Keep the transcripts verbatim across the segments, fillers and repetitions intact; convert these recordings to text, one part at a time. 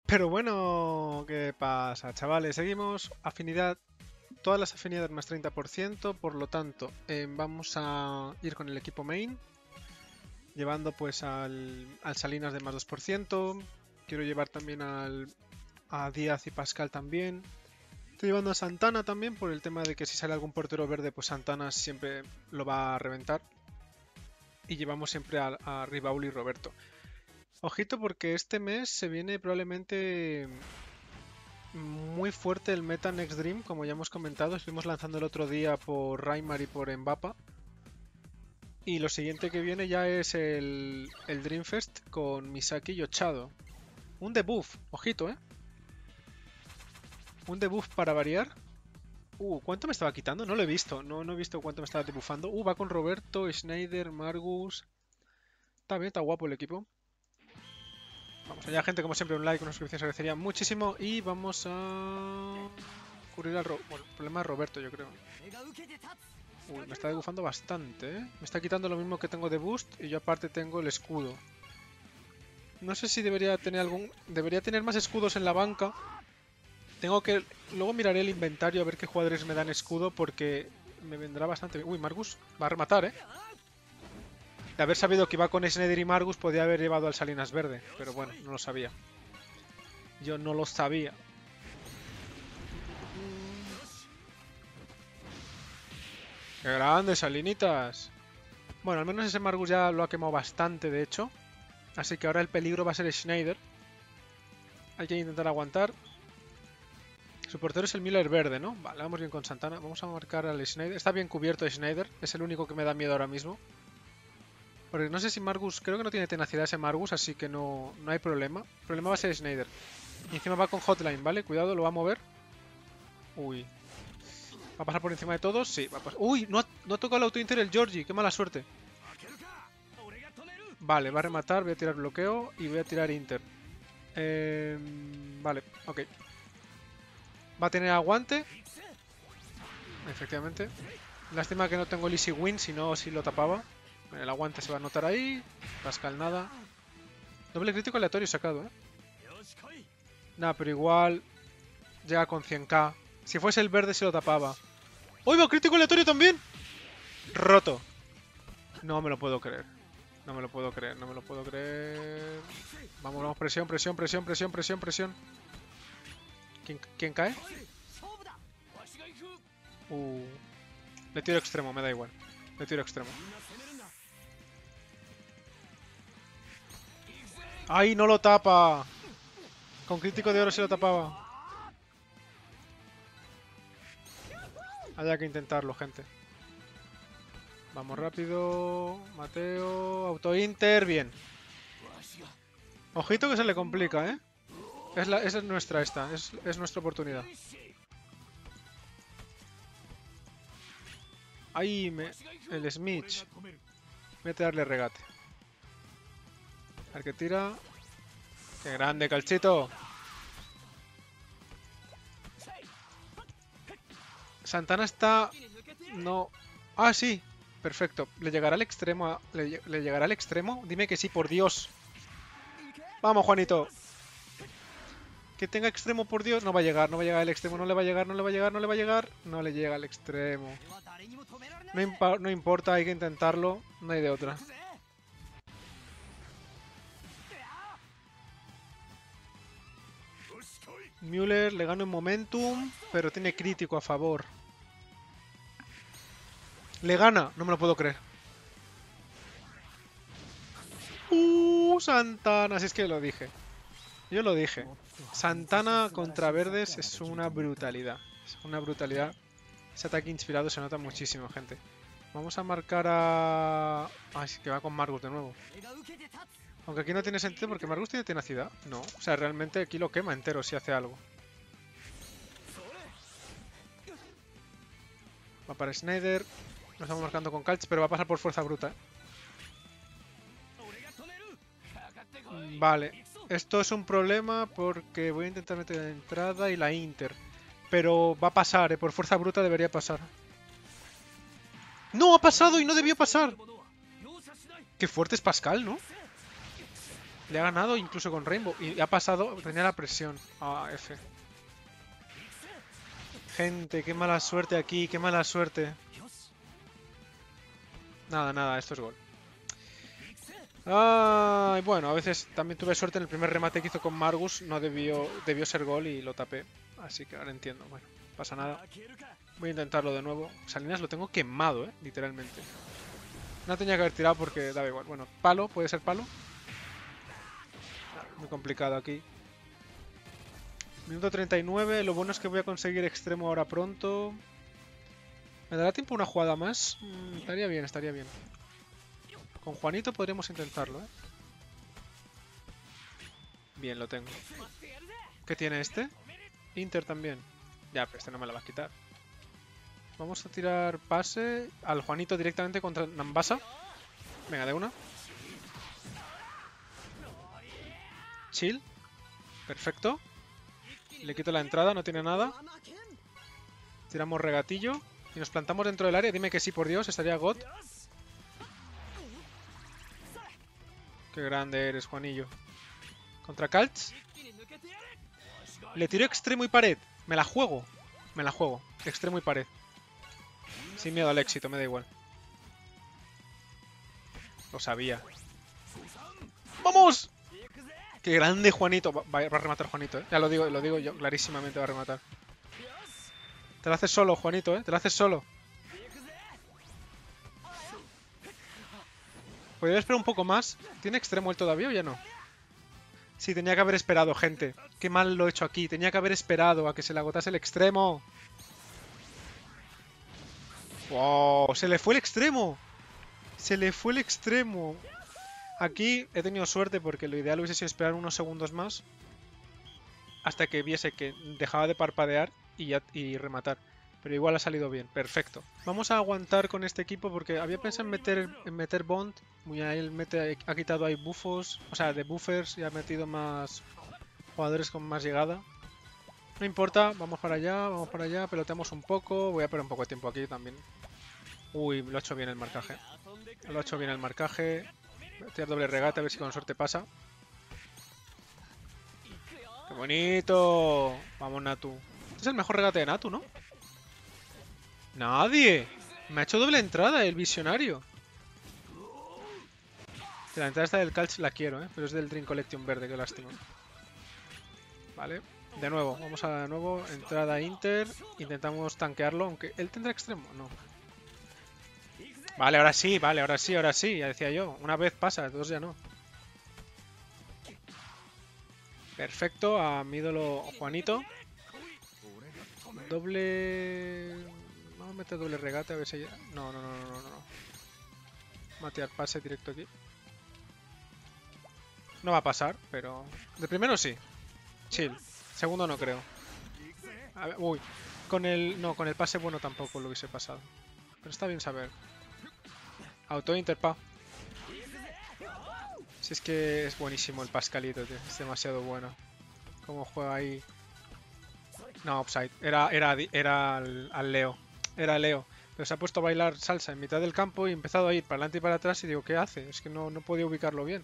Pero bueno, ¿qué pasa, chavales? Seguimos afinidad, todas las afinidades más treinta por ciento, por lo tanto, eh, vamos a ir con el equipo main, llevando pues al, al Salinas de más dos por ciento. Quiero llevar también al, a Díaz y Pascal también. Estoy llevando a Santana también por el tema de que si sale algún portero verde, pues Santana siempre lo va a reventar. Y llevamos siempre a, a Ribaul y Roberto. Ojito porque este mes se viene probablemente muy fuerte el meta Next Dream, como ya hemos comentado. Estuvimos lanzando el otro día por Raimar y por Mbappa. Y lo siguiente que viene ya es el, el Dreamfest con Misaki y Ochado. Un debuff, ojito, ¿eh? Un debuff para variar. Uh, ¿cuánto me estaba quitando? No lo he visto. No, no he visto cuánto me estaba debuffando. Uh, va con Roberto, Schneider, Margus. Está bien, está guapo el equipo. Vamos allá, gente, como siempre, un like, una suscripción se agradecería muchísimo. Y vamos a cubrir al Ro bueno, el problema es Roberto, yo creo. Uy, me está debufando bastante, ¿eh? Me está quitando lo mismo que tengo de boost y yo aparte tengo el escudo. No sé si debería tener algún... Debería tener más escudos en la banca. Tengo que... Luego miraré el inventario a ver qué jugadores me dan escudo porque me vendrá bastante bien. Uy, Margus va a rematar, ¿eh? De haber sabido que iba con Schneider y Margus podía haber llevado al Salinas Verde. Pero bueno, no lo sabía. Yo no lo sabía. ¡Qué grandes, Salinitas! Bueno, al menos ese Margus ya lo ha quemado bastante, de hecho. Así que ahora el peligro va a ser Schneider. Hay que intentar aguantar. Su portero es el Miller verde, ¿no? Vale, vamos bien con Santana. Vamos a marcar al Schneider. Está bien cubierto Schneider. Es el único que me da miedo ahora mismo. Porque no sé si Margus... Creo que no tiene tenacidad ese Margus, así que no, no hay problema. El problema va a ser Schneider. Y encima va con Hotline, ¿vale? Cuidado, lo va a mover. Uy. ¿Va a pasar por encima de todos? Sí, va a pasar. ¡Uy! No ha, no ha tocado el auto-inter el Georgie. ¡Qué mala suerte! Vale, va a rematar. Voy a tirar bloqueo y voy a tirar Inter. Eh, vale, ok. Va a tener aguante. Efectivamente. Lástima que no tengo el easy win, si no, si lo tapaba. El aguante se va a notar ahí. Pascal nada. Doble crítico aleatorio sacado, ¿eh? Nada, pero igual llega con cien k. Si fuese el verde se lo tapaba. ¡Uy, va crítico aleatorio también! Roto. No me lo puedo creer. No me lo puedo creer, no me lo puedo creer. Vamos, vamos, presión, presión, presión, presión, presión, presión. ¿Quién, quién cae? Uh. Le tiro extremo, me da igual. Le tiro extremo. ¡Ay, no lo tapa! Con crítico de oro sí lo tapaba. Había que intentarlo, gente. Vamos rápido. Mateo. Auto-inter. Bien. Ojito que se le complica, ¿eh? Es la, esa es nuestra esta. Es, es nuestra oportunidad. Ahí me... El Smith. Voy a darle regate. A ver qué tira. ¡Qué grande, Calchito! Santana está... No... Ah, sí. Perfecto. ¿Le llegará al extremo? A... ¿Le, ¿Le llegará al extremo? Dime que sí, por Dios. Vamos, Juanito. Que tenga extremo, por Dios. No va a llegar, no va a llegar al extremo. No le va a llegar, no le va a llegar, no le va a llegar. No le llega al extremo. No, impa no importa, hay que intentarlo. No hay de otra. Müller le gana en momentum, pero tiene crítico a favor. Le gana, no me lo puedo creer. Uh, Santana, si es que lo dije. Yo lo dije. Santana contra verdes es una brutalidad. Es una brutalidad. Ese ataque inspirado se nota muchísimo, gente. Vamos a marcar a... Ay, sí, que va con Margus de nuevo. Aunque aquí no tiene sentido porque Margus tiene tenacidad. No, o sea, realmente aquí lo quema entero si hace algo. Va para Schneider. Nos estamos marcando con Calch, pero va a pasar por fuerza bruta. Vale. Esto es un problema porque voy a intentar meter la entrada y la Inter. Pero va a pasar, ¿eh? Por fuerza bruta debería pasar. ¡No! ¡Ha pasado y no debió pasar! Qué fuerte es Pascal, ¿no? Le ha ganado incluso con Rainbow. Y ha pasado, tenía la presión. Ah, F. Gente, qué mala suerte aquí, qué mala suerte. Nada, nada, esto es gol. Ay, bueno, a veces también tuve suerte en el primer remate que hizo con Margus. No debió, debió ser gol y lo tapé. Así que ahora entiendo. Bueno, pasa nada. Voy a intentarlo de nuevo. Salinas lo tengo quemado, eh, literalmente. No tenía que haber tirado porque daba igual. Bueno, palo, puede ser palo. Muy complicado aquí. Minuto treinta y nueve. Lo bueno es que voy a conseguir extremo ahora pronto. ¿Me dará tiempo una jugada más? Mm, estaría bien, estaría bien. Con Juanito podríamos intentarlo, ¿eh? Bien, lo tengo. ¿Qué tiene este? Inter también. Ya, pero este no me lo va a quitar. Vamos a tirar pase al Juanito directamente contra Nambasa. Venga, de una. Chill. Perfecto. Le quito la entrada, no tiene nada. Tiramos regatillo. Y nos plantamos dentro del área. Dime que sí, por Dios. Estaría God. Qué grande eres, Juanillo. Contra Calch. Le tiro extremo y pared. Me la juego. Me la juego. Extremo y pared. Sin miedo al éxito, me da igual. Lo sabía. ¡Vamos! ¡Qué grande Juanito! Va, va a rematar Juanito, ¿eh? Ya lo digo, lo digo yo. Clarísimamente va a rematar. Te lo haces solo, Juanito, ¿eh? Te lo haces solo. ¿Podría esperar un poco más? ¿Tiene extremo él todavía o ya no? Sí, tenía que haber esperado, gente. Qué mal lo he hecho aquí. Tenía que haber esperado a que se le agotase el extremo. ¡Wow! ¡Se le fue el extremo! ¡Se le fue el extremo! Aquí he tenido suerte porque lo ideal hubiese sido esperar unos segundos más hasta que viese que dejaba de parpadear y, ya, y rematar. Pero igual ha salido bien. Perfecto. Vamos a aguantar con este equipo porque había pensado en meter, en meter Bond. Muy a él mete, ha quitado ahí buffos, o sea, de buffers y ha metido más jugadores con más llegada. No importa, vamos para allá, vamos para allá, peloteamos un poco. Voy a perder un poco de tiempo aquí también. Uy, lo ha hecho bien el marcaje. Lo ha hecho bien el marcaje. Voy a tirar doble regate a ver si con suerte pasa. ¡Qué bonito! Vamos, Natu. Este es el mejor regate de Natu, ¿no? ¡Nadie! Me ha hecho doble entrada el visionario. La entrada esta del Calch la quiero, ¿eh? Pero es del Dream Collection verde, qué lástima. Vale. De nuevo, vamos a de nuevo. Entrada Inter. Intentamos tanquearlo, aunque él tendrá extremo. No. Vale, ahora sí, vale, ahora sí, ahora sí. Ya decía yo. Una vez pasa, dos ya no. Perfecto, a mi ídolo Juanito. Doble... Vamos a meter doble regate a ver si... No, no, no, no, no, no. Matear pase directo aquí. No va a pasar, pero... De primero sí. Chill. Segundo no creo. A ver, uy. Con el... No, con el pase bueno tampoco lo hubiese pasado. Pero está bien saber. Auto interpa. Si es que es buenísimo el Pascalito, tío. Es demasiado bueno. Cómo juega ahí. No, offside. Era, era, era al, al Leo. Era Leo. Pero se ha puesto a bailar salsa en mitad del campo y ha empezado a ir para adelante y para atrás y digo, ¿qué hace? Es que no, no podía ubicarlo bien.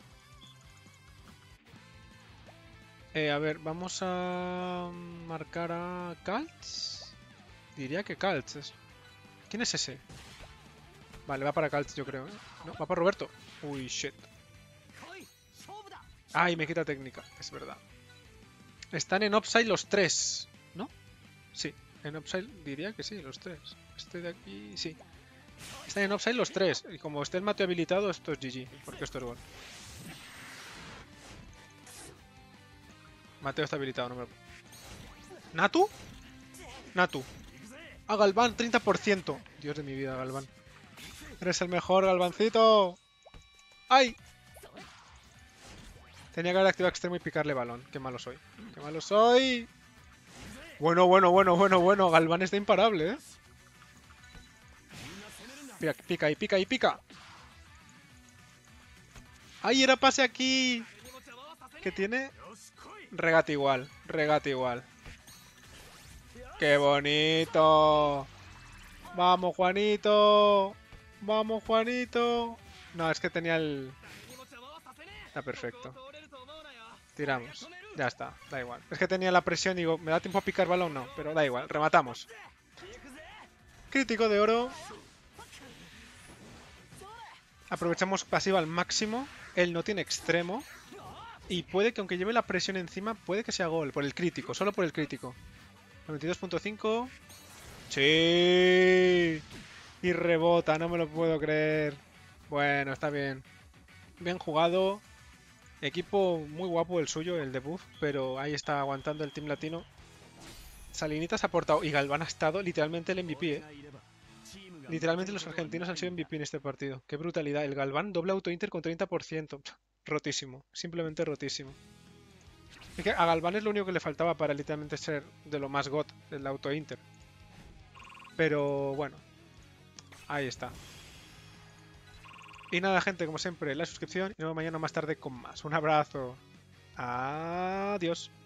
Eh, a ver, vamos a marcar a Caltz. Diría que Caltz es. ¿Quién es ese? Vale, va para Caltz yo creo, ¿eh? No, va para Roberto. Uy, shit. Ay, me quita técnica, es verdad. Están en offside los tres, ¿no? Sí, en offside diría que sí, los tres. Este de aquí, sí. Están en offside los tres. Y como esté el Mateo habilitado, esto es G G, porque esto es gol. Mateo está habilitado, no me... ¿Natu? Natu. ¡Ah, Galván! treinta por ciento. Dios de mi vida, Galván. Eres el mejor, Galvancito. ¡Ay! Tenía que haber activado extremo y picarle balón. Qué malo soy. Qué malo soy. Bueno, bueno, bueno, bueno, bueno. Galván está imparable, ¿eh? Pica, pica y pica y pica. ¡Ay, era pase aquí! ¿Qué tiene? Regate igual. Regate igual. ¡Qué bonito! ¡Vamos, Juanito! ¡Vamos, Juanito! No, es que tenía el... Está perfecto. Tiramos. Ya está, da igual. Es que tenía la presión y digo, ¿me da tiempo a picar balón? No, pero da igual, rematamos. Crítico de oro. Aprovechamos pasiva al máximo. Él no tiene extremo. Y puede que aunque lleve la presión encima, puede que sea gol. Por el crítico, solo por el crítico. noventa y dos punto cinco. Sí. Y rebota, no me lo puedo creer. Bueno, está bien. Bien jugado. Equipo muy guapo el suyo, el de Buff, pero ahí está aguantando el Team Latino. Salinitas ha aportado y Galván ha estado literalmente el M V P, ¿eh? Literalmente los argentinos han sido M V P en este partido. Qué brutalidad. El Galván doble auto Inter con treinta por ciento. Rotísimo. Simplemente rotísimo. Es que a Galván es lo único que le faltaba para literalmente ser de lo más got del auto Inter. Pero bueno. Ahí está. Y nada, gente, como siempre, la suscripción y nos vemos mañana más tarde con más. Un abrazo. Adiós.